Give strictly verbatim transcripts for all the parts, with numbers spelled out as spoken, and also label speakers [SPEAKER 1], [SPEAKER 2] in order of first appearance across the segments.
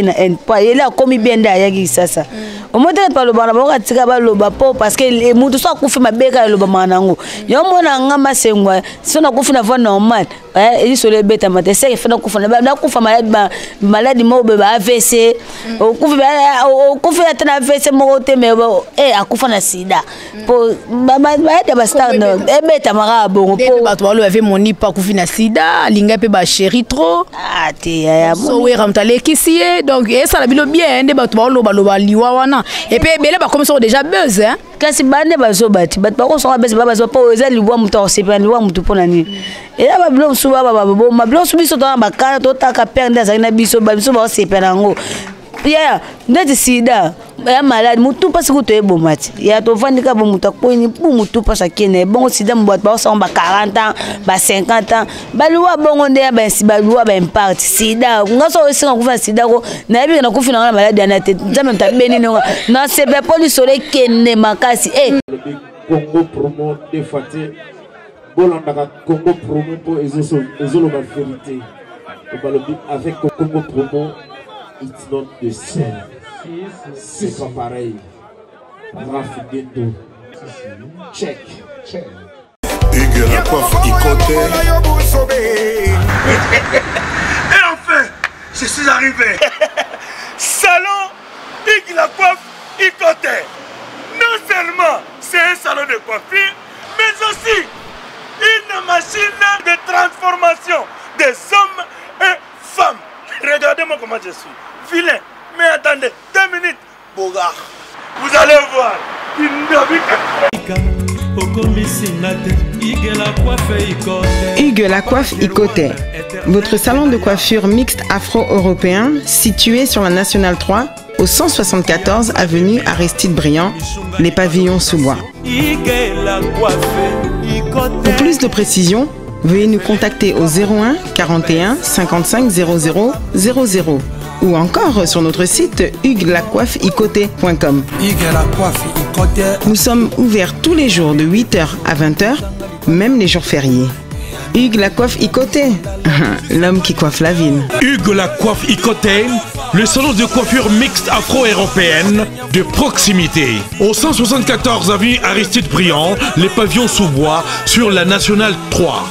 [SPEAKER 1] na en pas il a commis bien derrière ça au moins pas le bana ba tika ba lo ba po parce que les mutu so ku fi mabeka lo ba manango yo mona ngama sengwa so na ku fi na voix normal eh il so le beta mate c'est fait na ku fa na ku fa malade ba malade mo be ba A V C o ku fi o ku fi na A V C mo te me eh akufa na sida po ba ba ba star no e beta mara bongo po
[SPEAKER 2] ba to lo avait moni pa ku fi na sida linga pe ba chéri trop
[SPEAKER 1] ah te ya
[SPEAKER 2] so we ramtale kisie donc et ça la bilo bien de ba to lo ba lo ba liwa wana et puis bele ba comme ça déjà buzz hein
[SPEAKER 1] kasi bande ba so bati bat ba ko so ba ba so po eza liwa muto se pa liwa muto pona ni et là ba bilo so ba ba bo ma bilo so biso to ba ka to ta ka perde za na biso ba biso ba se pa nango yeah ndeti sida ya malade mutu parce que to e bomati ya to vandika bo mutu ko ni bu mutu parce que ne bon sida mbot ba so ba quarante ans ba cinquante ans ba luwa bongo nde ba si ba luwa ba impact sida ngaso osinga kufa sida ko na bi na kufina na malade na te jamais ta beni no na se be police ole kenne makasi eh
[SPEAKER 3] Congo promo de faté bolanda ka Congo promo pour ezo ezo la vérité avec Congo promo it's not the same. C'est pas pareil. Rafideto. Check. Check.
[SPEAKER 4] Hugues la coiffe Ikoté.
[SPEAKER 5] Et enfin, je suis arrivé. Salon Hugues la coiffe Ikoté. Non seulement c'est un salon de coiffure, mais aussi une machine de transformation des hommes et femmes. Regardez-moi comment je suis. Vilain. Mais attendez, deux minutes, Bogart. Vous allez voir.
[SPEAKER 6] Hugues la coiffe Ikoté, votre salon de coiffure mixte afro-européen situé sur la Nationale trois au cent soixante-quatorze avenue Aristide Briand, les pavillons sous bois. Pour plus de précisions, veuillez nous contacter au zéro un quarante et un cinquante-cinq zéro zéro zéro zéro ou encore sur notre site hugues la coiffe ikoté point com. Nous sommes ouverts tous les jours de huit heures à vingt heures, même les jours fériés. Hugues la coiffe Ikoté, l'homme qui coiffe la ville.
[SPEAKER 7] Hugues la coiffe Ikoté, le salon de coiffure mixte afro-européenne de proximité. Au cent soixante-quatorze avenue Aristide Briand, les pavillons sous bois sur la Nationale trois.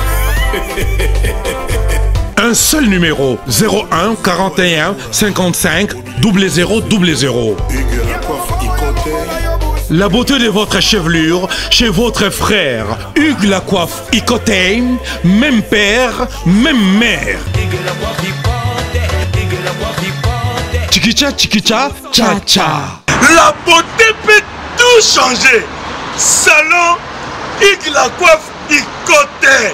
[SPEAKER 7] Un seul numéro, zéro un quarante et un cinquante-cinq zéro zéro zéro.
[SPEAKER 4] Hugues la coiffe Ikoté.
[SPEAKER 7] La beauté de votre chevelure chez votre frère. Hugues la coiffe Ikoté, même père, même mère. Chikicha, chikicha, cha cha.
[SPEAKER 5] La beauté peut tout changer. Salon Hugues la coiffe Ikoté.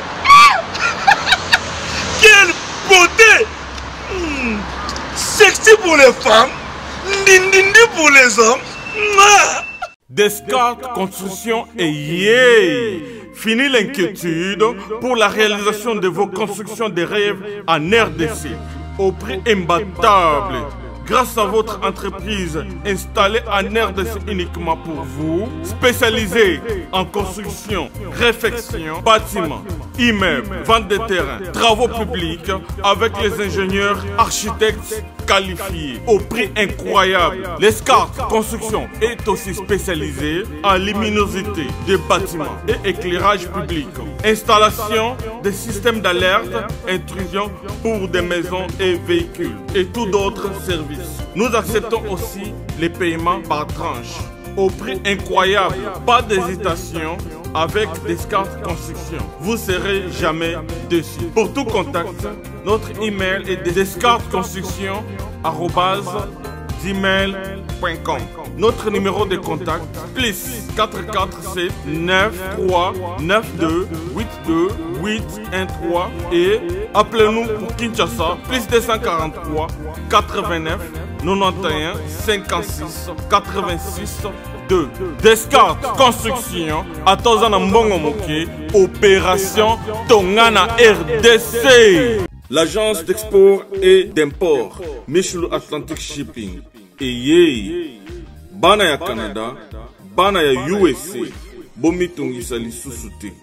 [SPEAKER 5] Quelle beauté! Mmh. Sexy pour les femmes, dindindi pour les hommes. Descartes Construction et yeah! Fini l'inquiétude pour la réalisation de vos constructions de rêves en R D C au prix imbattable. Grâce à votre entreprise installée en R D C uniquement pour vous, spécialisée en construction, réfection, bâtiments, immeubles, vente de terrains, travaux publics, avec les ingénieurs architectes qualifiés au prix incroyable. Descartes Construction est aussi spécialisée en luminosité des bâtiments et éclairage public, installation des systèmes d'alerte, intrusion pour des maisons et véhicules et tout d'autres services. Nous acceptons aussi les paiements par tranche au prix incroyable. Pas d'hésitation avec Descartes Construction. Vous ne serez jamais déçus. Pour tout contact, notre email est descartesconstruction arobase gmail point com. Notre numéro de contact plus quatre quatre sept neuf trois neuf deux huit deux huit un trois et appelez-nous pour Kinshasa plus deux cent quarante-trois quatre-vingt-neuf quatre-vingt-onze cinquante-six quatre-vingt-six deux. Descartes Construction à Tozana Mbongo Moké, opération Tongana R D C. L'agence d'export et d'import Michel Atlantic Shipping. Et yé, bana ya Canada, bana ya U S A, bomi tongisa li susute.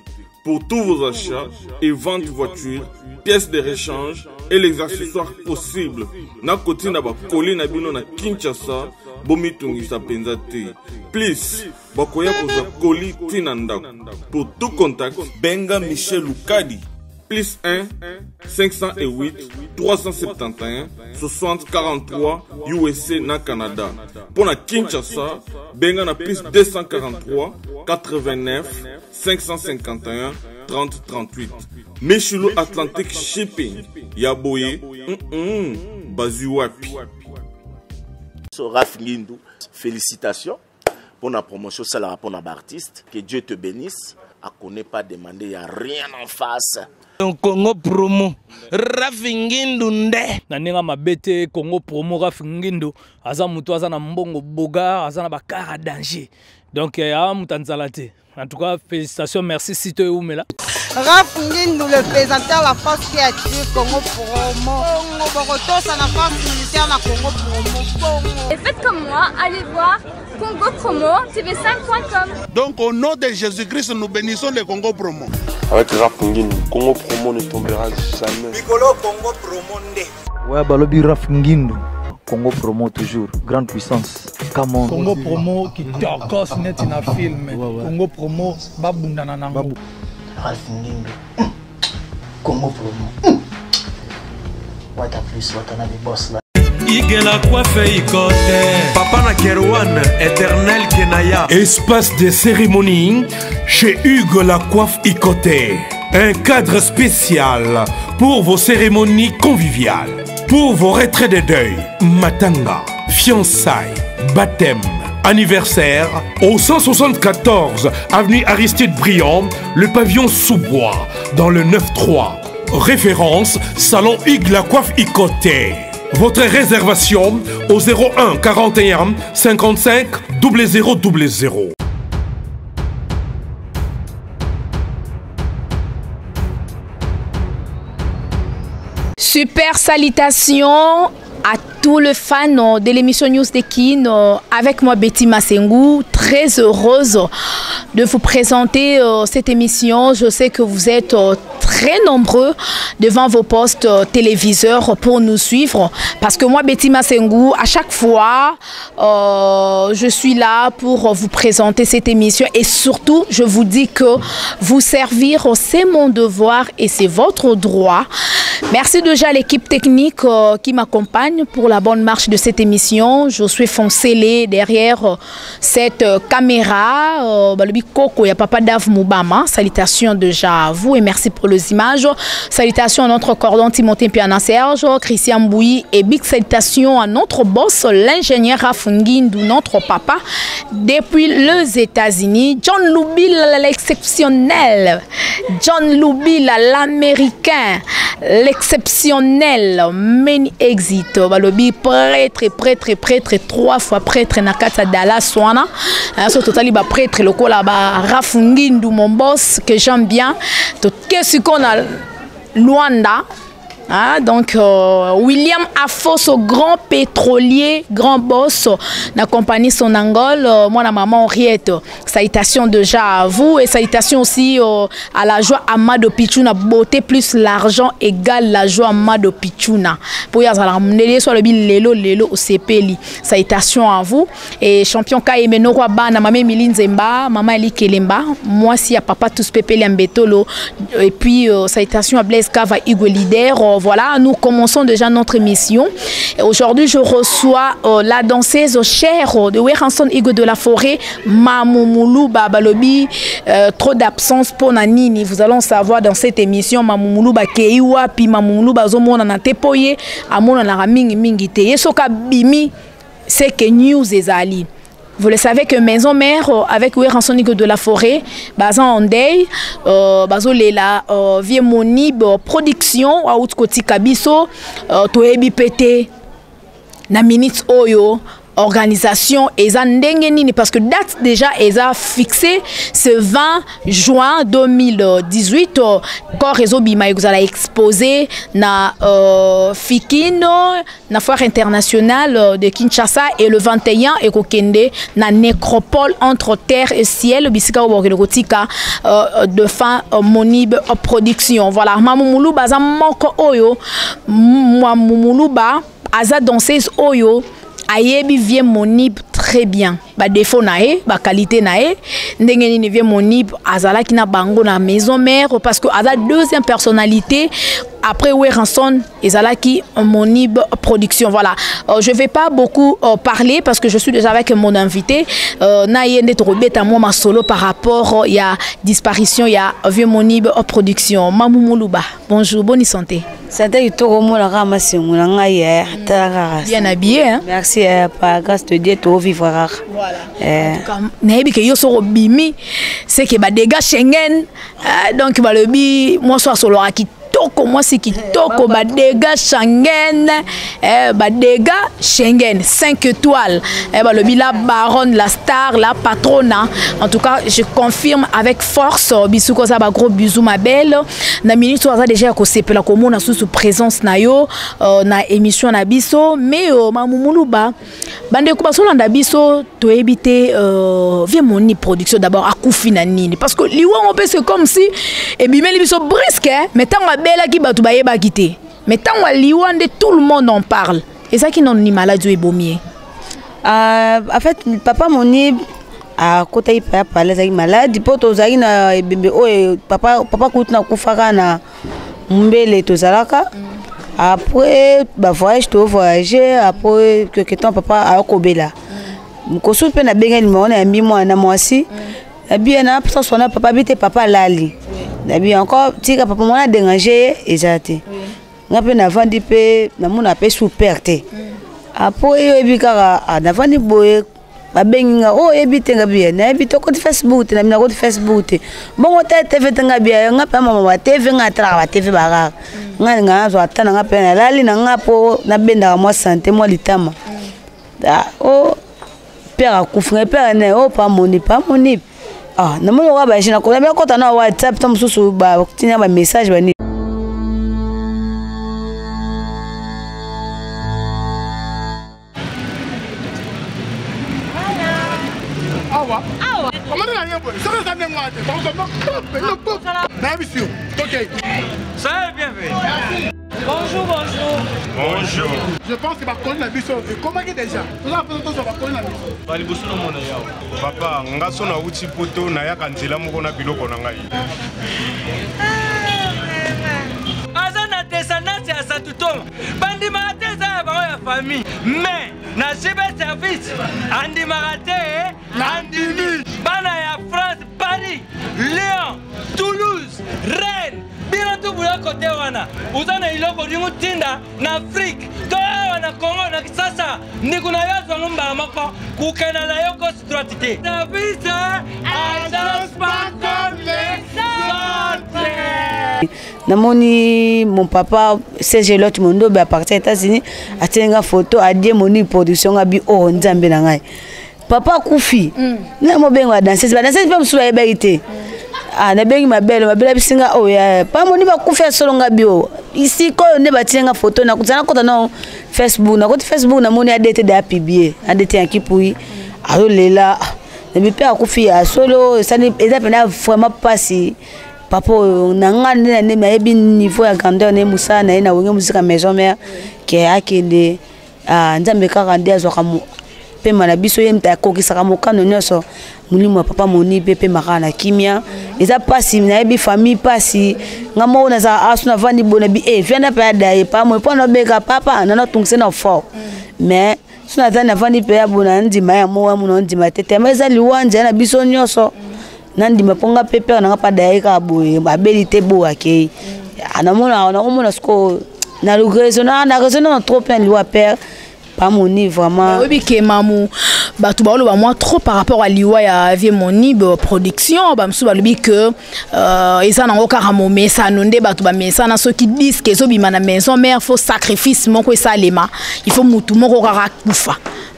[SPEAKER 5] pour tous vos achats et ventes de voitures, pièces de rechange et les accessoires possibles. Na koti na ba koli na bino na Kinshasa, bomi tungisa penza te. Please, bakoya koza koli tina ndako. Pour tout contact, benga Michel Lukadi. Plus un, cinq cent huit, trois cent soixante-dix-et-un, soixante quarante-trois, U S A na Canada. Pour la Kinshasa, benga na plus deux cent quarante-trois, quatre-vingt-neuf, cinq cent cinquante et un, trente trente-huit. Michelo Atlantic Shipping, Yaboye, mm -mm, Bazuapi.
[SPEAKER 8] Raf Ngindou, félicitations pour la promotion, c'est la rapport d'artiste. Que Dieu te bénisse. À connaît pas demander, il n'y a rien en face.
[SPEAKER 9] Congo promo Raf Ngindou nde
[SPEAKER 10] naninga mabete Congo promo Raf Ngindou aza mutu aza na mbongo boga aza na bakara danger donc ya mutanzala te. En tout cas, félicitations, merci Sito Oumela.
[SPEAKER 11] Raf Ngindou, le présentateur de la force créative Congo Promo. Congo Boroto, c'est la force militaire de Congo Promo.
[SPEAKER 12] Et faites comme moi, allez voir Congo Promo, T V cinq point com.
[SPEAKER 13] Donc au nom de Jésus-Christ, nous bénissons le Congo Promo.
[SPEAKER 14] Avec Raf Ngindou, Congo Promo ne tombera jamais.
[SPEAKER 15] Piccolo Congo Promo nde.
[SPEAKER 16] Ouais, balobi Raf Ngindou. Congo Promo toujours, grande puissance. Come on.
[SPEAKER 17] Congo Promo qui torcos net na film. Ouais, ouais. Congo Promo babunda na nango.
[SPEAKER 18] Raf Ngindou. Congo Promo. What a plus, what a boss là.
[SPEAKER 7] Igela coiffe ikote. Papa na Kerouan, éternel Kenaya. Espace de cérémonie chez Hugues la coiffe Ikote. Un cadre spécial pour vos cérémonies conviviales. Pour vos retraits de deuil, matanga, fiançailles, baptême, anniversaire, au cent soixante-quatorze avenue Aristide Briand, le pavillon sous-bois, dans le neuf trois. Référence, salon Hugues la coiffe Ikote. Votre réservation au zéro un quarante et un cinquante-cinq zéro zéro zéro zéro.
[SPEAKER 2] Super salutations à tous les fans de l'émission News de Kin. Avec moi Betty Massengou, très heureuse de vous présenter cette émission. Je sais que vous êtes très nombreux devant vos postes téléviseurs pour nous suivre. Parce que moi, Betty Massengou, à chaque fois, euh, je suis là pour vous présenter cette émission. Et surtout, je vous dis que vous servir, c'est mon devoir et c'est votre droit. Merci déjà à l'équipe technique euh, qui m'accompagne pour la bonne marche de cette émission. Je suis Foncélé derrière euh, cette euh, caméra. Euh, Koko, il y a Papa Dave Moubama. Salutations déjà à vous et merci pour les images. Salutations à notre cordon Timothée Piana Serge, Christian Bouy et big salutations à notre boss, l'ingénieur Raf Ngindou, notre papa, depuis les États-Unis. John Loubil, l'exceptionnel. John Loubil, l'américain. L'exceptionnel many exit balobi prêtre prêtre prêtre trois fois prêtre na kata Dallas wana so totali ba prêtre lokola ba Raf Ngindou mon boss que j'aime bien to qu'est-ce qu'on a Luanda. Ah, donc euh, William Afoso, grand pétrolier, grand boss, d'accompagner son Angole. Euh, moi, la maman Henriette, salutations déjà à vous et salutations aussi euh, à la joie Amado Pichuna. Beauté plus l'argent égale la joie Amado Pichuna. Pour y avoir soit le bil lelo lelo au C P L I. Salutations à vous et champion Kaime Norwa Bana, maman Miline Zemba, maman Eli Kelemba, moi si à papa tous Pépé Mbetolo et puis euh, salutations à Blaise Kava Hugo Leader. Euh, Voilà, nous commençons déjà notre émission. Aujourd'hui, je reçois euh, la danseuse chère de Weranson Hugo de la Forêt, Mamoumoulou Babalobi. Euh, trop d'absence pour Nanini. Vous allons savoir dans cette émission, Mamoumoulou Bakeiwa, puis Mamoumoulou Bazomo Nanatepoye, Amon Naraming Mingite. Soka Bimi, c'est que News est Ali. Vous le savez que Maison Mère avec Weranson Hugo de la Forêt, Bazan Ondey, Bazo Lela, Vie Monib, production, Aout Koti Kabiso, Toebi Pété, na minute Oyo, organisation eza ndenge nini parce que date déjà eza fixée ce vingt juin deux mille dix-huit quand réseau bima ezala exposé na euh, Fikino na foire internationale de Kinshasa et le vingt et un ekokende na nécropole entre terre et ciel bisika obokelokotika euh, de fin euh, Monib production voilà Mamumuluba za moko oyo Mamumuluba aza danseuse oyo ayebi vie Monib très bien ba défaut nae ba qualité nae ndenge nini vie Monib azala ki na bango na maison mère parce que aza deuxième personnalité après Weranson ezala ki Monib production voilà euh, je vais pas beaucoup euh, parler parce que je suis déjà avec mon invité euh, na yende to beta moi ma solo par rapport il euh, y a disparition il y a vie Monib production Mamumuluba bonjour bonne santé
[SPEAKER 1] santé itoko mona kama singula ngai ta
[SPEAKER 2] bien habillé hein
[SPEAKER 1] merci par grâce de Dieu to vivre rare
[SPEAKER 2] voilà eh. En tout cas nayebi ke yo so bimi c'est que ba dégâts Schengen euh, donc ba lebi moi so solo aki toko moi c'est qui toko ba dégâts Schengen eh ba dégâts Schengen cinq étoiles eh ba le bila baronne la star la patronne en tout cas je confirme avec force bisuko ça ba gros bisous ma belle na ministre ça déjà ko sepela ko mona sous présence na yo euh, na émission na biso mais euh, Mamumuluba bande ko basolanda biso to éviter euh, vie Monib production d'abord akufi na nini parce que liwa on peut c'est comme si et bimeli biso brisque mais tant bela ki batu bayeba kité mais tant wa liwande tout le monde en parle et ça qui non ni maladie et bomier
[SPEAKER 1] euh, en fait papa Monib a kota ipa parler za malade poto za ina bébé o papa papa kutna kufaka na mbele to zalaka après ba voyage to voyager après que temps papa a kobela mkosu pe na benga ni mona ya mi mwana mwasi bien na ça sona papa bité papa lali na bien encore tika papa mona déranger ezate ngape na vandi pe na mona pe superté après yo ebikaka na vandi boye babenga oh ebitenga bien na ebito ko Facebook na mina ko Facebook bongo ta T V tenga bien ngape mama wa T V ngatra wa T V baga nga nga zo atana ngape na lali na ngapo na benda moi santé moi litama oh père akufunga père ne oh pas Monib pas Monib ah na mo wa ba jina ko na ko tana WhatsApp tam susu ba tinya ba message ba ni
[SPEAKER 13] awa awa comment on a rien ça ça ne moi ok
[SPEAKER 9] ça est bien fait
[SPEAKER 13] merci
[SPEAKER 12] bonjour bonjour
[SPEAKER 9] bonjour
[SPEAKER 13] je pense que va connaître la biso comment que déjà nous avons fait ça va connaître la biso
[SPEAKER 14] bali bosuno mona yao papa ngaso na uti poto na ya kanzela moko na biloko na ngai
[SPEAKER 9] azana descendance ya satutoma bandi marate za ba ya famille mais na civil service andi marate andimi bana ya France Paris Lyon Toulouse Rennes bino tu bula kote wana uzana iloko ringu tinda na Afrique to wana Congo na Kisasa ndikuna yazo ngumba mako kukena na yoko situatite service agence pas comme les autres.
[SPEAKER 1] Namoni mon papa Serge Lot Mondo ba partir États-Unis atenga photo a die Monib production abi o nzambe na ngai papa kufi na mo benga danseuse ba danseuse pe msuba ebalité ah na bengi mabelo mabelo bisinga oh ya pa Monib ba kufi solo ngabi o ici ko ne ba tenga photo na kutana kota na Facebook na kota Facebook na moni adete da publier adete en kipui alo lela na bi pe akufi ya solo ça ne eza pena vraiment passer papa nanga nde na me ebi niveau ya grandeur ne musa na ina wenge musika maison mère ke akende ah nzambe kaka nde azoka mu pe mana biso yemta kokisaka mokano nyoso mulimo papa Monib pe makana kimia eza pasi na ebi famille pasi ngamo na za asuna vandi bona bi e viana pa dai pa mo pona beka papa na na tungse na fort mais suna zana vandi pe ya bona ndima ya mo wa muno ndima tete meza liwanja na biso nyoso nandi maponga pepe na pa daika boye babelité bo akei anamona anamona sko na regreso na na raison na trop plein liwa père pas Monib vraiment
[SPEAKER 2] oui que mamu batu ba lo moi trop par rapport à liwa ya vie Monib production ba msu ba lobi que euh eza na okara mo mesa nonde batu ba mesa na ceux qui disent que zo bima na maison mère faut sacrifice moko esalema il faut mutu moko kaka kufa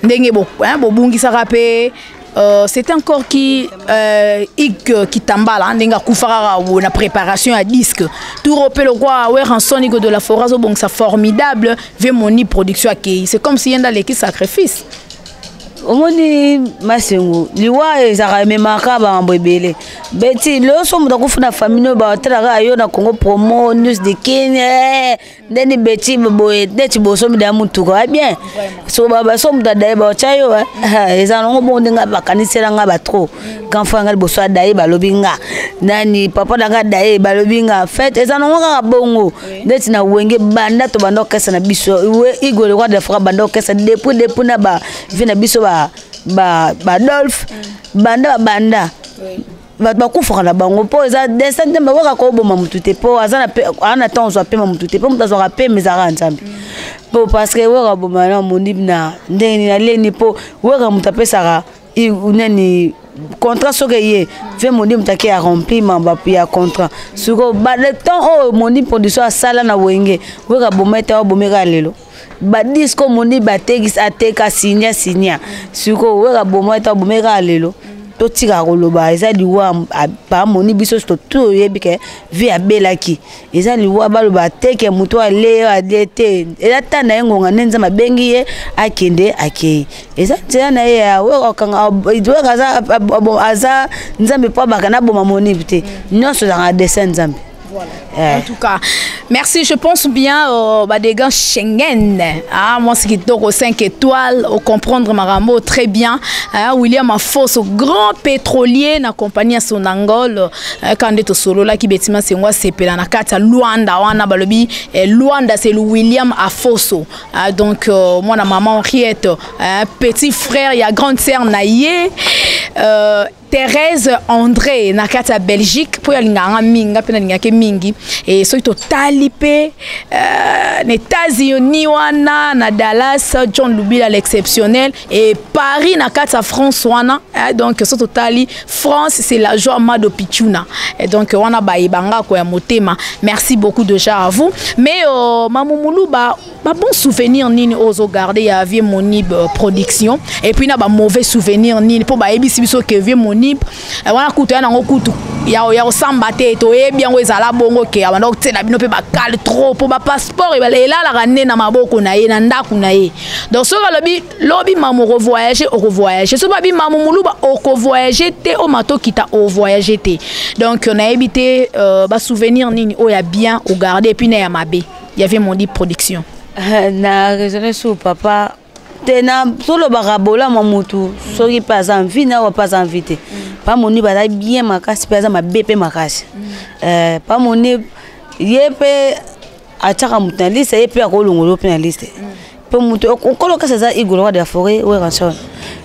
[SPEAKER 2] ndenge bo hein bobungi sarape Euh, c'est encore qui euh, ik qui tambala ndenga kufara ou na préparation à disque tout repère le quoi ouais rançonnique de la forage bon ça formidable ve moni production qui c'est comme si yenda l'équipe sacrifice
[SPEAKER 1] omoni masengo liwa ezaka memaka ba mbebele beti lo so muta kufuna famille ba tala yo na Congo Promo news de Kenya ndeni beti boye neti boso mi da mutu ko bien so baba so muta dai ba chayo eza ngo bonde nga bakanisela nga ba trop quand fanga boso dai ba lobinga nani papa danga dai ba lobinga fait eza ngo ka bongo neti na wenge banda to banda kesa na biso we igole kwa de fra banda kesa depuis depuis na ba vina biso ba ba ba Dolph banda banda ba ba kufa na bango po za descente ba waka ko boma mutute po azana ana temps zo apema mutute po mutazo rapé mezara nzambi po parce que waka boma na mondibna ndeni na leni po waka mutapesaka uneni contrat soke ye fait mondi mutaki a rempli mamba ya contrat suko ba le temps oh mondi production sala na wenge waka boma eta bomeka lelo ba disco mondi bategis ateka signa signa suko weka bomo eta bomeka lelo to tika koloba eza liwa pa moni biso to to yebike vi abelaki eza liwa baloba teke muto ale adete eza tana ngonga nenza mabengi ye akende akei eza tena ye weka kanga weka za aza nzambe pa bakana boma moni bite nyonso za descend nzambe.
[SPEAKER 2] Voilà. En tout cas, merci. Je pense bien au bah, des gars Schengen. Ah, moi, c'est qui dort aux cinq étoiles, au comprendre Maramo très bien. Ah, William Afoso, grand pétrolier, na compagnie à son Angole. Quand on est au solo là, qui bêtiment c'est moi, c'est Pelana Kata, Luanda, Wana Balobi. Luanda, c'est le William Afoso. Ah, donc, euh, moi, la maman Henriette, un petit frère, il y a grande sœur Naïe. Euh, Thérèse André nakata Belgique pour yalinganga minga pena lingake mingi et so to talipé euh les États-Unis wana na Dallas John Lubila l'exceptionnel et Paris nakata France wana donc so to tali France c'est la joie Mado Pichuna et donc wana ba ibanga ko ya motema merci beaucoup déjà à vous mais euh, Mamoumoulou ba ba bon souvenir nini ozo garder ya vie Monib production et puis na ba mauvais souvenir nini pour ba ebisi biso que vie Monib wana kutu yana ngokutu ya ya osamba te to e bien ezala bongo ke abanda okutela bino pe bakale trop pour ba passeport elela la rane na maboko na ye na ndaku na ye donc so lobi lobi mamu revoyager au revoyager so babi mamu muluba au revoyager te o mato kita au voyager te donc on a évité euh, ba souvenir nini o ya bien au garder et puis na ya mabe il y avait mon dit production
[SPEAKER 1] na raisonner sur papa tena solo barabola mamutu soki pas envie na pas invité pas moni bala bien makasi pas ma bépé makasi euh pas moni yepe ataka mutaliste yepe akolongolo penaliste pe mutu okoloka ça igolo de la forêt ouais rançon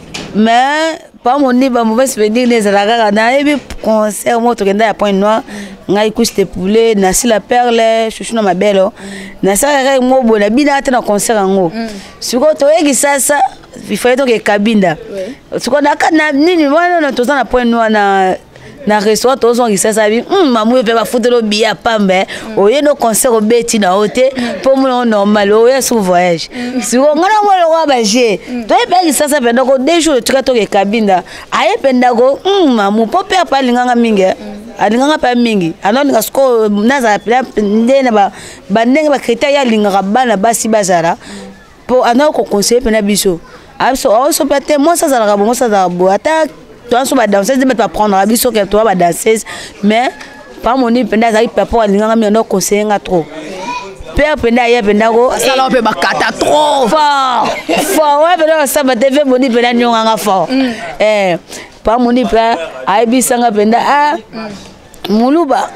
[SPEAKER 1] mais pas moni ba mauvaise venir les alaga na ebi concert moto kenda ya Point Noir ngai kuste poulet na si la perle chouchou na mabelo na sa re mo bona bina ta na concert ngo siko to eki sasa il fallait donc kabinda siko na kana nini wana na to na Point Noir na na restaurant to zo ngisa sabi mm mamu pe ba fotelo biya pambe oye no concert o beti na hote pour mo normal oye sous voyage siko ngana mo lo ba je to e pe sasa pe ndoko deux jours to to kabinda aye pe ndako mm mamu po pe pa linganga mingi alinganga pa mingi anoninga sko naza ndena ba bandenge ba critère ya linganga bana basi bazara po anako conseiller pe na biso aso also peut moi ça ça la bon ça ça bo ata toi so ba danser de mettre prendre biso que toi ba danser mais pas moni penda za papa alinganga mi no conseiller nga trop père penda ya penda ko
[SPEAKER 2] ça la pe ba kata trop
[SPEAKER 1] fort fort ouais penda ça ba devait moni penda nyonga fort eh pas moni pa ai bisanga penda ah muluba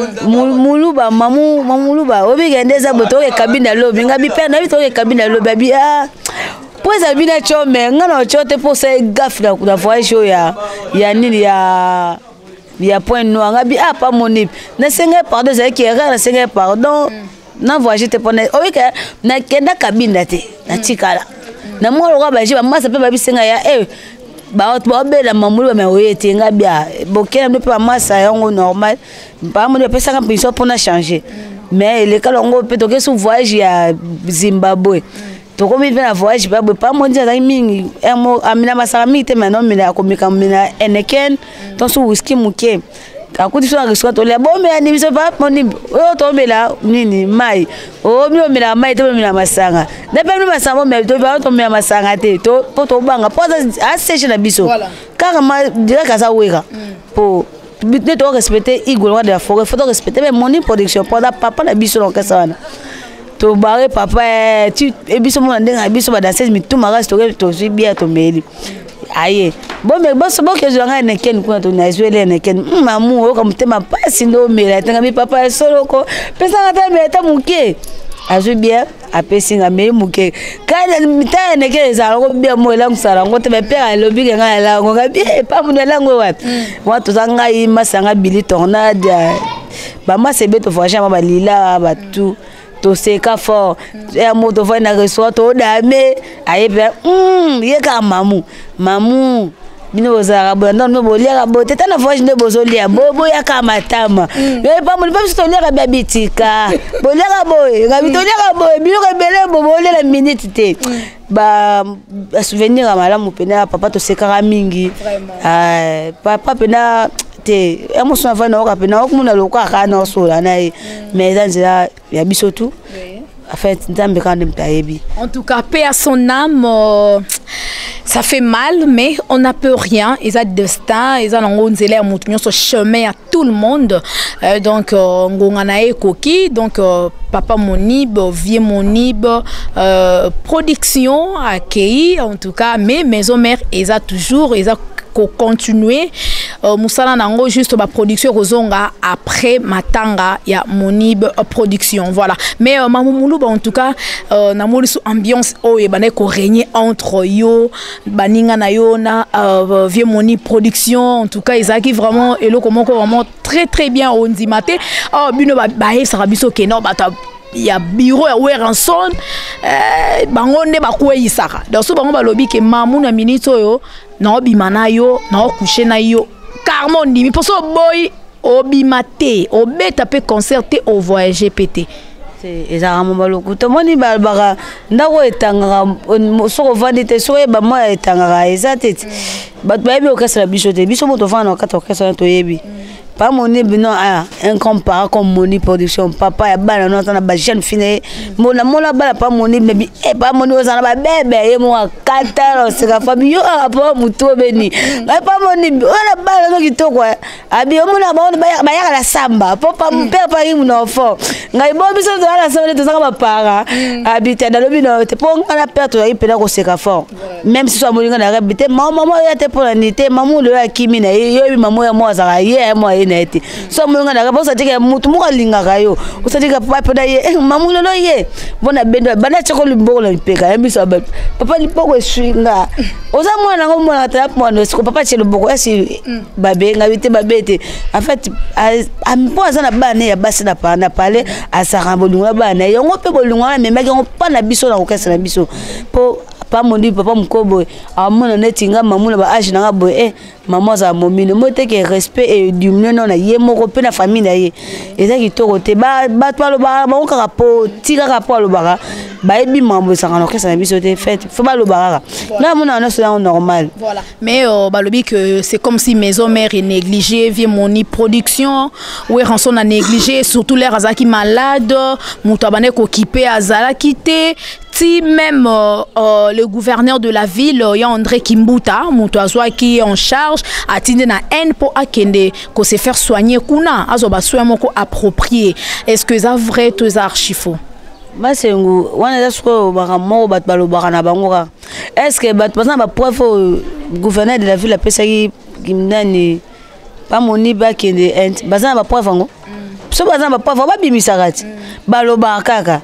[SPEAKER 1] muluba mamu mamuluba obi gendeza boto e kabina lobi ngabi pe na bito e kabina lobi abi ah pois abina chome ngana chote pour ça gaffe na na voyage ya ya nini ya ya Point Noir ngabi ah pas monip na senga pardon ça qui erreur na senga pardon na voyage te pona obi ka na kenda kabina te na tikala na mo lo ba jiba masa pe ba bisenga ya eh ba ba bela mamulu ba oyete ngabia bokela mpe masa yango normal ba mo pe ça quand pour na changer mais le kalongo pe to que sous voyage ya Zimbabwe tokomi pe na voyage ba pas mon dia mingi emo amina masami te maintenant mina komika mina eneken ton su whisky muke akuti so restaurant to le bo me ani biso pa moni o to me la nini mai o mi o me la mai to me la masanga de pe mi masanga me to ba to me masanga te to po to banga po a seche na biso car ma dire ka sa weka po ne to respecter Igor de la forêt faut respecter mais moni production pour da papa na biso no kasa wana to bare papa tu e biso mo ndenga biso ba danser mi tout mara story to si bien to meli aye bon mais bon c'est bon que je nga neken ko to na zwele neken mamu o comme tema pasi ndo mela tanga mi papa solo ko pesa ngata me ta muke azwi bien apesi nga me muke kana mita neken za ko bien mo la ngusara ngote be pera lobi nga la ngo ga bien pa mu la ngo wat wa to zanga yi masanga bili tornade ba ma sebe to voyager ba lila ba tout to seka fort ya moto va na restaurant to dame ayepe mm ye ka mamu mamu bino za ba non no bolia ba teta na voyage ne bozolia bobo ya ka matama ye pa mo pa so lia ka bitika bolia ka boy ga bitolia ka boy bino ka bele bobo le minute te ba souvenir malamu pena papa to seka mingi ah papa pena te emotion va na ka pena ko mona lokwa ka na so la na mais dans ya biso tout en fait ndambe quand même tayebi
[SPEAKER 2] en tout cas paix à son âme euh, ça fait mal mais on n'a peu rien ils ont destin ils ont ngonzele ya mutu nyonso chemin à tout le monde euh, donc ngonga na ekoki donc euh, papa Monib vieux Monib euh, production accueilli en tout cas mais maison mère ils ont toujours ils ont continuer euh, musala nango juste ba production kozonga après matanga ya Monib euh, production voilà mais euh, mamumulu en tout cas euh, na molisu ambiance oye bana ko régner entre yo baninga na yo na euh, vieux Monib production en tout cas ezaki vraiment elo comment vraiment très très bien on dit maté oh bino ba ba ça biso keno bata il y a bureau ya Weranson euh bango ne ba kweyisaka donc so bango ba lobi ke mamu na minito yo na obimana yo na okuche na yo carmo ndimi poso boy obimate obeta pe concerter au voyager pété
[SPEAKER 1] c'est ezara mo baloko to moni balbara ndako etanga soko vandi te so eba mo etanga ezatete bat ba yebi okasa biso te biso moto vana okata okasa to yebi pas Monib non ah incomparable comme Monib production papa ya bana non na ba jeune fine mona mona bala pas Monib mais eh pas Monib na ba bebe ye mo katalo c'est la famille yo apa muto beni pas Monib ona bala no kitoko abi mona ba ba ya la samba papa mon père pas mu no fo ngai bo biso to la samba to sanga ba para abi te dans le bino te pon na perte ya ipena ko seka fort même si so molinga na rabite maman maman ya te pour la nité maman le akimi na yo maman ya mo za ye mo neti so mulunga na kapo satika mutu mukalinga kayo usatika papa na ye mamulo no ye bona bendo bana chako limboko la mpeka yambi so papa lipoko eswinga oza mwana ngo mwana tap mwana siko papa chelo boko esi babe ngabite babete en fait ampoza na bana ya basi na pa na pale asaka bolunga bana yongo pe bolunga na memaki ngo pa na biso na kokesa na biso po pas mon dit papa mkobo amona netinga mamuna ba age na ngabo eh maman za momino moteke respect et du non na ye moko pe na famille na ye eza kitoko te ba ba to lo ba ba ka po tika ka po lo ba ba ebi mambo sanga no kesa na biso te fait faut ba lo ba na mona na c'est normal
[SPEAKER 2] voilà mais euh, ba lobi que c'est comme si maison mère est négligée vieux Monib production ou rançon a négligé surtout les azaki malade muto abane ko occupé azala quitté si même euh, euh, le gouverneur de la ville il y a André Kimbuta muto azwa qui en charge atinde na haine pour akende ko se faire soigner kuna azoba soin moko approprié est-ce que ça vrai tous archifaux
[SPEAKER 1] basengu wana dasko baka mo bat balo baka na bango ka est-ce que bat passant ba preuve gouverneur de la ville a pesaki kimnani pas Monib ba kende ent bazana ba preuve ngo so bazana ba preuve ba bimisakati balo bakaka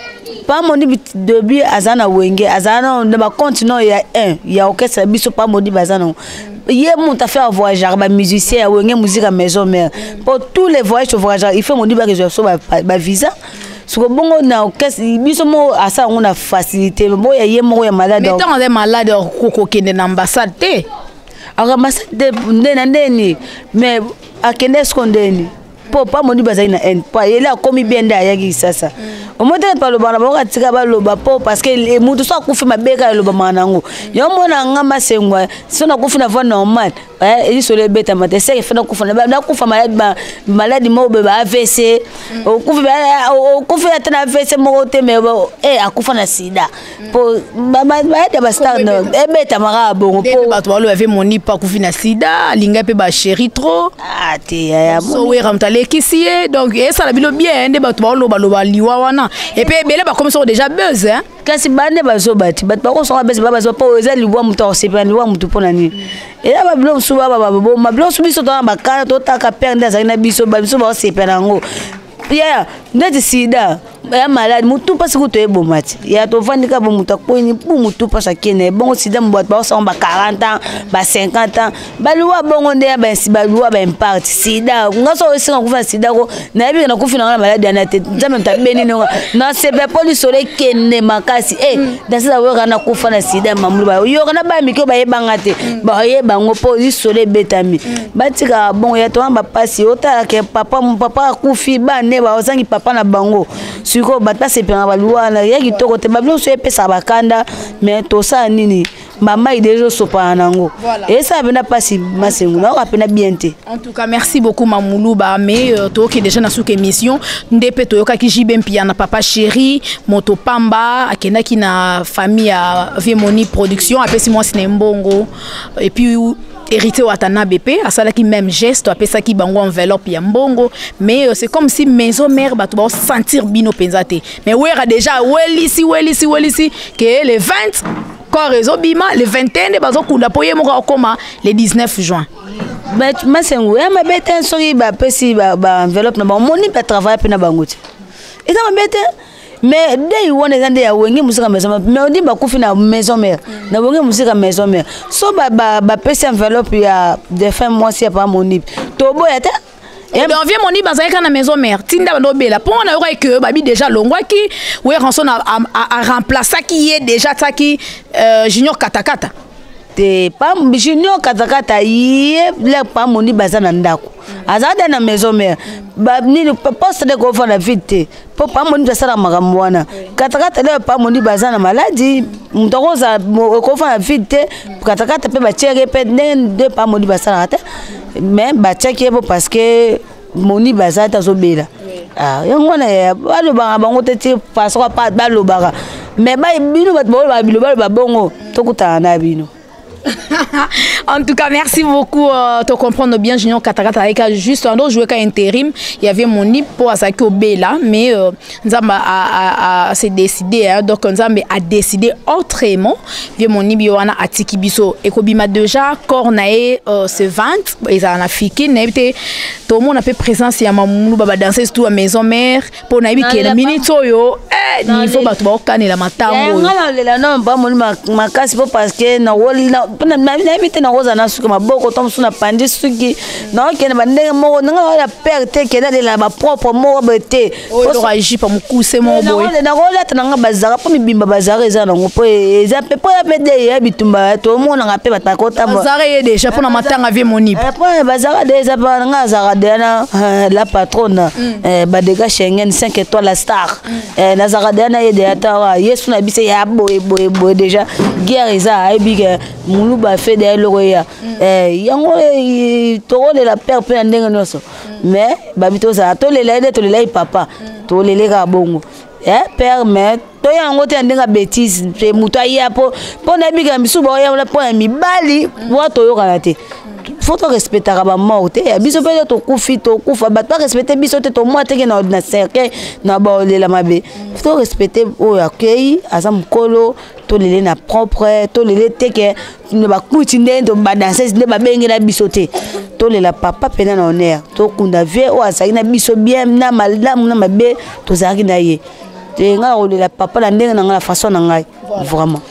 [SPEAKER 1] pas Monib début azana wenge azana na ba continent ya un ya orchestre biso pas Monib azana hier mon ta fait voyager ba musicien wenge musique à maison mère pour tous les voyages voyageurs il faut Monib ba réservation ba visa so bongo na orchestre biso mo asa on a facilité mo ya ye mo ya malade
[SPEAKER 2] mais tant on est malade koko kende na ambassade te
[SPEAKER 1] alors ambassade ndena ndeni mais akende skondeni po pa moni bazali na haine po ele akomi bien nda yaki sasa omote pa loba na boka tika ba loba po parce que mutu so akufi mabeka loba manango yo mona nga masengwa so na kufi na voie normal eh eli so le beta mate se fe na kufa na kufa malade ba malade mo be ba A V C okufi ba okufi ata na A V C mo te me eh akufa na sida po ba ba ba star no e beta mara bongo po
[SPEAKER 2] ba to lo avait moni pa kufi na sida linga pe ba chéri trop
[SPEAKER 1] ah te ya
[SPEAKER 2] so we ramtale kisie donc et ça la bilo bien nde ba to lo ba lo ba liwa wana et puis belé ba comme ça déjà buzz hein
[SPEAKER 1] kasi bande bazo bati bat ba ko so basi ba bazo po eza liwa muto osepa liwa muto pona ni et là ba bilo suba ba bo ma bilo subi so to ba kana to taka perde za na biso ba biso ba osepa nango ya ndeti sida ya malade mutu pasi ko to ebomati ya to vandika bo mutu ko ni bu mutu pasa kene bon sida mbo ba so ba quarante ans ba cinquante ans ba liwa bongo nde ba si ba liwa ba impact sida ngaso osinga kufa sida ko na bi na kufina na malade na te nzambe mtabeni no na sebe police ole kene makasi eh dasa we kana kufa na sida mamulu ba yo kana ba mikyo ba yebanga te ba yeba ngo police ole betami batika bon ya to ba pasi ota ke papa mon papa kufi ba ne ba osangi papa na bango siko batpa sepena baluwa na yaki toko te bablo so epesa bakanda mais to sa nini mama idejo sopa nango et ça vena pasi masengu na rapena bien te.
[SPEAKER 2] En tout cas merci beaucoup Mamulu ba mais euh, to ki déjà na sous émission ndepe to yoka ki jibem pia na papa chéri moto pamba akenda ki na famille à Vemoni production apesi moi mbongo et puis hérité watana B P à ça qui même geste après ça qui bango enveloppe ya mbongo mais euh, c'est comme si maison mère ba to ba sentir bino penzate mais ouais déjà weli si weli si weli si que le vingt corps réseau bima le vingt et un de bazo kunda poye mo koma le dix-neuf juin
[SPEAKER 1] mais masengu ya mabete sori ba pesi ba enveloppe na ba moni ba travail pe na bangote et ça mabete mais dès ils won ezande ya wengi musika maison mais on dit ba kufi na maison mère na wengi musika maison mère so ba ba pesi enveloppe ya de fin mois si pas moni tobo ya te
[SPEAKER 2] et bien on vient moni bazaka na maison mère tinda bando bela pour on a eu que babi déjà longwa ki ouais rançon a a remplacer qui est déjà ça qui junior katakata
[SPEAKER 1] te pas junior katakata yé le pas moni bazana ndako azada na maison mère ba ni poste de go na vite pour pas moni basala makamwana katakata le pas moni bazana maladie mtokoza ko fa vite katakata pe ba tirer pe de pas moni basala ata mais ba checker parce que moni bazata zo bela ah yango na ba lo ba bango te parce que pas ba lo ba mais ba bino ba ba bilo ba bongo to kutana bino.
[SPEAKER 2] En tout cas, merci beaucoup. Euh, te comprendre bien, Junior Katakata avec juste un autre joueur qui intérim. Il y avait mon nip pour Asaki Obela, mais euh, Nzamba a, a, a s'est décidé. Hein, donc Nzamba a décidé autrement. Il y a mon nip Yoana Atiki Biso. Et Kobima déjà, Cornae euh, se vante. Ils en a fiqué. Tout le monde a fait présence. Il y a Mamoulou Baba danser tout à maison mère. Pour Naïbi qui est la minute yo. Eh, il faut battre au can et la matango.
[SPEAKER 1] Non, non, pas mon ma casse parce que na na na na roza na suka maboko tom suna pandi suki na ke na bandenge mo na la perte ke na de la ba propre mo bete
[SPEAKER 2] o do agir pa mukuse mo boy
[SPEAKER 1] na rola tanga bazara pa mibimba bazara eza na ngopo eza pe pa pede ya bitumba to mo na ngape batakota
[SPEAKER 2] bazara ye déjà pour na matanga vie moni
[SPEAKER 1] pa bazara déjà pa nga zara de na la patronne ba dega Schengen cinq étoiles la star na zara de na ye de ata yesu na bise ya boy boy boy déjà guerre eza ai biga mulu ba fait de loya eh yango to le la père pe ndenge noso mais babito za to le la de to le la papa to le le ka bongo eh père mais to yango te ndenga bêtise pe muto ya po po na biga misu ba ya po mi bali wa to yo kana te faut to respecter ba mort te biso pe to kufi to kufa ba to respecter biso te to moi te na na cercle na ba le la mabe faut respecter o accueil azam kolo to lele na propre to lele teke ne ba kuti ndendo ba danser ne ba bengela biso te to lela papa pena na honneur to kunda vie o asaki na biso bien na malamu na mabe to zaki na ye te nga o lela papa la ndenge na nga la façon na ngai vraiment.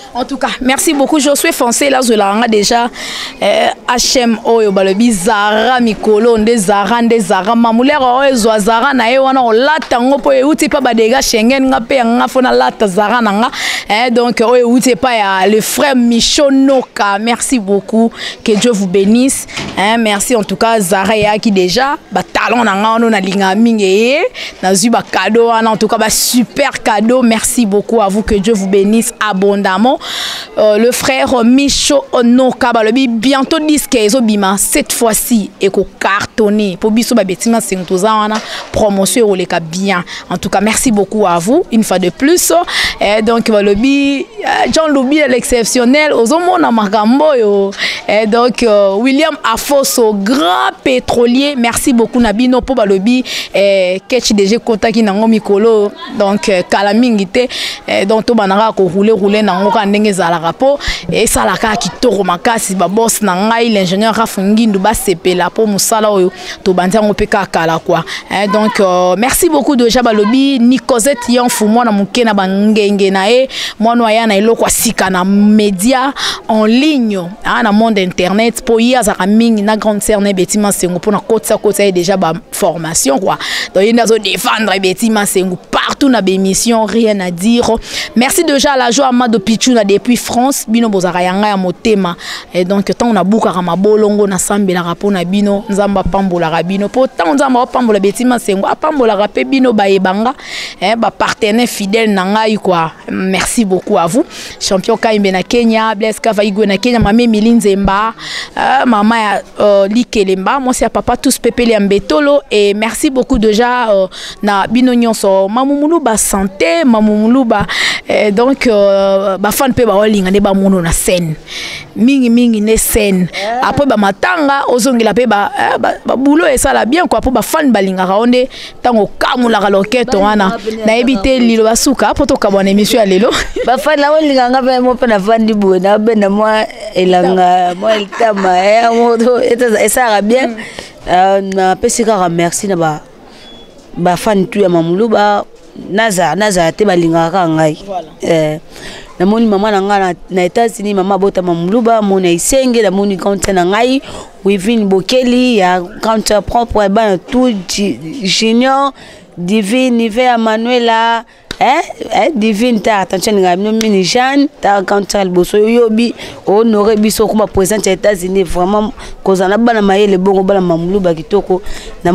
[SPEAKER 2] En tout cas, merci beaucoup Josué Foncé là je l'ai déjà euh, H M oyo balobi Zara Mikolo nde Zara nde Zara mamulera oyo zwa Zara na ye wana olata ngo po euti pa badega Schengen nga pe nga fona lata Zara nanga eh, donc oyo euti pa ya le frère Michonoka. Merci beaucoup, que Dieu vous bénisse hein, merci en tout cas Zara ya qui déjà ba talon nanga ono na linga mingi na zu ba cadeau en tout cas ba super cadeau. Merci beaucoup à vous, que Dieu vous bénisse abondamment. Euh, le frère Micho Onoka balobi bientôt disque ezobima cette fois-ci et ko cartonné pour biso ba betima cinquante ans promotion oleka bien. En tout cas merci beaucoup à vous une fois de plus. Et donc balobi Jean Loubi l'exceptionnel ozomona makambo yo. Et donc euh, William Afoso grand pétrolier, merci beaucoup Nabino pour balobi et ketch déjà contaki nango mikolo donc kalamingite donc to banaka ko rouler rouler nango ka ndenge za la rapport et ça la ka kitoko makasi ba boss na ngai l'ingénieur Rafungindu ba sepela pour musala oyo to banza ngo peka kala quoi hein, donc euh, merci beaucoup de Jabalobi Nikozette Yanfu mwana mukena bangenge na e mwana ya na eloko sika na média en ligne hein, na monde internet pour ya za mingi na grande cerne betima sengo pour na kotsa kotsa déjà ba formation quoi donc il nazo défendre betima sengo partout na bémission, rien à dire. Merci déjà à la joie Amado Pichuna depuis France bino bozaka yanga ya motema et donc tant on a buka kama bolongo na sambela rapo na bino nzamba pambola rabino pourtant nzamba pambola betima sengo apambola rapé bino baebanga eh ba partenaire fidèle na ngai quoi. Merci beaucoup à vous champion Kaimbe na Kenya, Blaise Kavaigwe na Kenya, mama Milinzemba euh, mama ya euh, Likelemba, moi c'est papa tous pepele ambetolo et merci beaucoup déjà euh, na bino nyonso mamumulu ba santé mamumulu ba eh, donc euh, ba fan pe ba olinga ne ba mono na scène mingi mingi ne scène après ba matanga ozongela pe ba eh, ba, ba boulot et ça la bien quoi pour ba fan balinga raonde tango kamula ka loketo wana na ebité lilo basuka poto ka bona émission lelo
[SPEAKER 1] ba fan la olinga nga mo pe na fan di bo na be na moi elanga moi el tama eh moto et ça va bien na pesika merci na ba ba fan tu ya mamulu ba naza naza te balinga ka ngai eh na moni mama na nga na États-Unis mama bota mamulu ba mona isenge na moni compte na ngai Wivin Bokeli ya compte propre ba tout junior divine nive Manuela eh eh divine ta attention nga no mini Jeanne ta compte boso yobi honoré biso kuma président ya États-Unis vraiment kozana bana mayele bongo bana mamulu ba kitoko na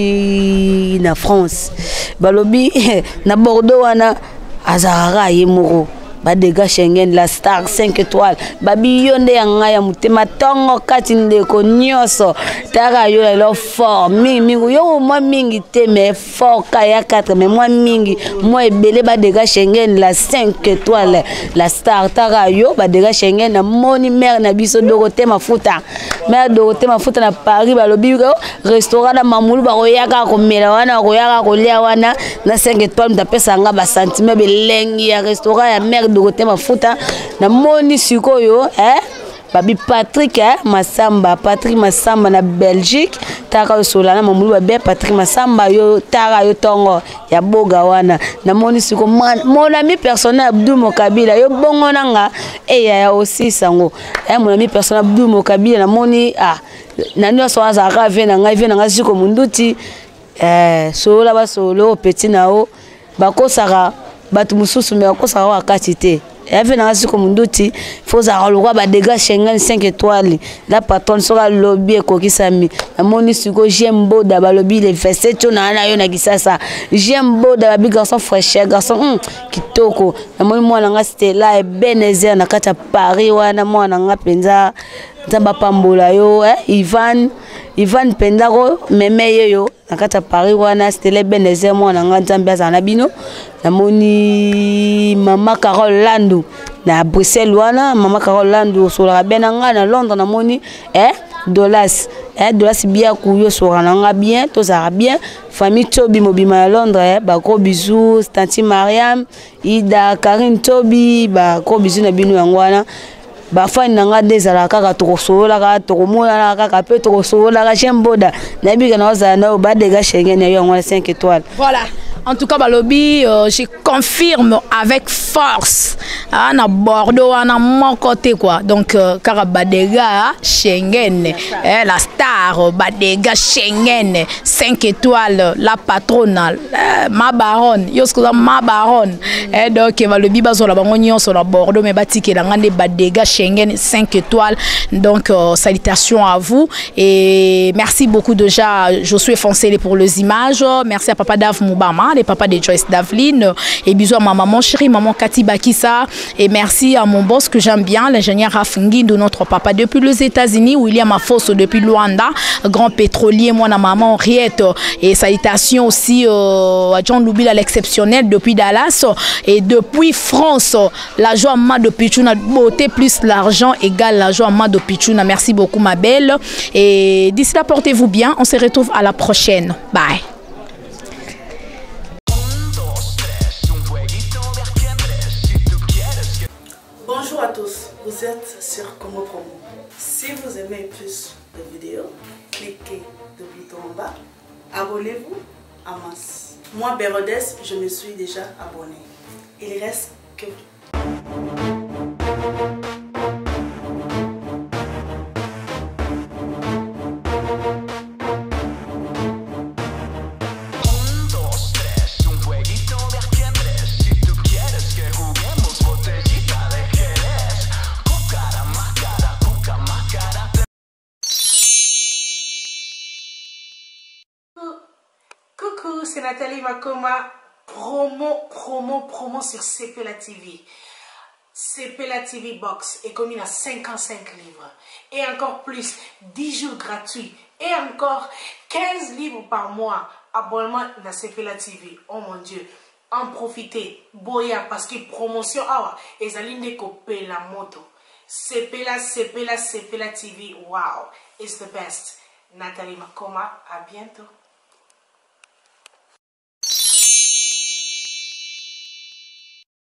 [SPEAKER 1] moni na France balobi na Bordeaux wana azara yemoro ba dega Schengen la star cinq étoiles babi yonde yanga ya mutema tongo kati ndeko nyoso tara yo la fort mingi mingi yo moi mingi te mais fort kaya quatre mais moi mingi moi ebele ba dega Schengen la cinq étoiles la star tara yo ba dega Schengen na moni mère na biso Dorothée Mafuta mère Dorothée Mafuta na Paris balobi restaurant na mamulu ba koyaka ko mela wana koyaka ko lia wana na cinq étoiles ndapesa nga ba sentiment belengi ya restaurant ya mère Dorothée Mafuta na moni sikoyo eh babi Patrick eh Masamba Patrick Masamba na Belgique taka solana mamulu ba Patrick Masamba yo tara yo tongo ya boga wana na moni siko mon ami personnel Abdou Mokabila yo bongo nanga e ya aussi sango eh mon ami personnel Abdou Mokabila na moni ah na nyo so azaka ve na ngai ve na ngai siko munduti eh solo ba solo petit nao bakosaka batu mususu me bakosaka wakati te eve na siko munduti foza alwa ba dega Schengen cinq étoiles la patronne sera lobby ekokisami na moni siko jembo da ba lobby le festeto na na yo na kisasa jembo da ba big garçon fraîcheur garçon hum, kitoko na moni mwana nga Stella e Benezer na kata Paris wana mwana nga penza nzamba pambola yo eh Ivan Ivan Pendaro meme yo nakata Paris wana Stella Benezer mwana nga nzamba za na bino na moni mama Carole Landu na Bruxelles wana mama Carole Landu sola bena nga na Londres na moni eh dollars eh dollars bien kuyo sola nga bien to za bien famille Tobi mobima à Londres eh ba gros bisous tanti Mariam Ida Karine Tobi ba gros bisous na bino yangwana ba fani nanga dezala kaka tokosola kaka tokomona kaka pe tokosola kaka chemboda na bika na za na ba dega Schengen yo ngwana cinq étoiles
[SPEAKER 2] voilà. En tout cas, balobi, euh, je confirme avec force. Ah, na Bordeaux, na mon côté quoi. Donc, euh, car Badega Schengen, eh, la star Badega Schengen, cinq étoiles, la patronale, eh, ma baronne, yoskoza ma baronne. Eh, donc, balobi bazo la bangonyo sur la Bordeaux, mais batiki la ngande Badega Schengen, cinq étoiles. Donc, euh, salutations à vous et merci beaucoup déjà Josué Foncé pour les images. Merci à Papa Dave Moubama, les papas de Joyce Davline et bisous à ma maman chérie, maman Cathy Bakissa et merci à mon boss que j'aime bien, l'ingénieur Rafingi de notre papa depuis les États-Unis, William Afoso depuis Luanda, grand pétrolier, moi na maman Henriette et salutations aussi euh, à John Loubil à l'exceptionnel depuis Dallas et depuis France, la joie ma de Pichuna, beauté plus l'argent égale la joie ma de Pichuna. Merci beaucoup ma belle et d'ici là portez-vous bien, on se retrouve à la prochaine. Bye.
[SPEAKER 19] Bonjour à tous, vous êtes sur Congo Promo. Si vous aimez plus de vidéos, cliquez le bouton en bas, abonnez-vous en masse. Moi, Bérodès, je me suis déjà abonné. Il reste que Coucou, c'est Nathalie Makoma, promo, promo, promo sur C P L A T V. C P L A T V Box est commis à cinquante-cinq livres. Et encore plus, dix jours gratuits. Et encore quinze livres par mois. Abonnement dans C P L A T V. Oh mon Dieu. En profitez. Boya parce que promotion, ah, et Zaline coupé la moto. C P L A, C P L A, C P L A T V. Wow. It's the best. Nathalie Makoma, à bientôt.